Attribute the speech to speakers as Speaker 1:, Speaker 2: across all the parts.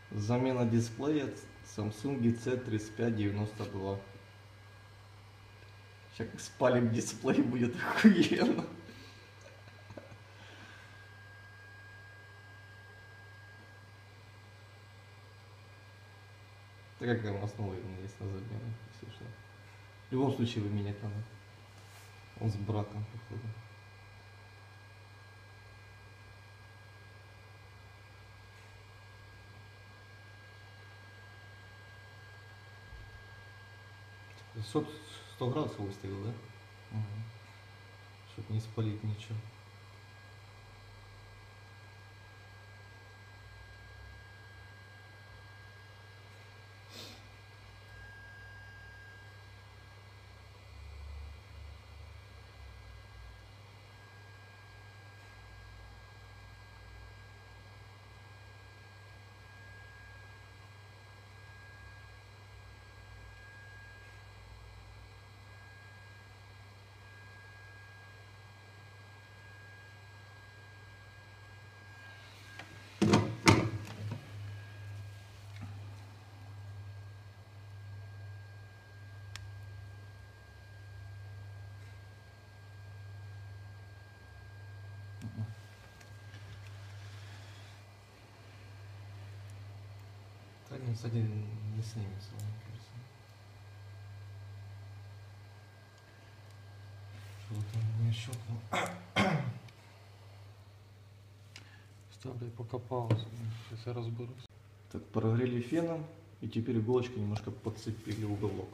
Speaker 1: Замена дисплея Samsung C3592. Сейчас как спалим дисплей, будет охуенно. Так как там основа есть на замену, если что. В любом случае вы менять надо. Он с братом, походу. Сот 100 градусов выставил, да? Угу. Чтобы не спалить ничего. Так, ну, кстати, не снимется, мне кажется. Что-то он не щелкнул.
Speaker 2: Ставлю пока паузу, сейчас я разберусь.
Speaker 1: Так, прогрели феном, и теперь иголочкой немножко подцепили уголок.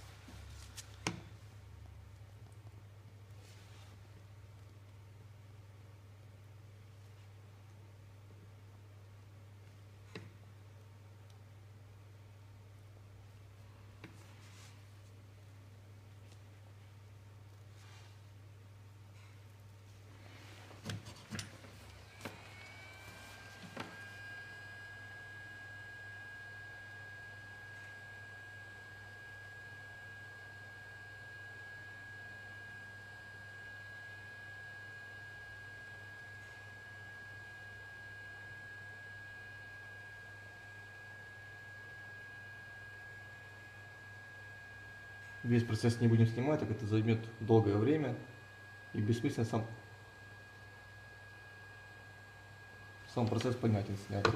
Speaker 1: Весь процесс не будем снимать, так это займет долгое время и бессмысленно сам процесс понятен снятия.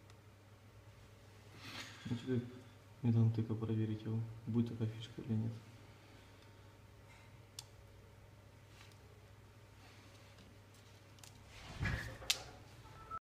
Speaker 1: Ну, теперь методом тыка проверить его, будет такая фишка или нет.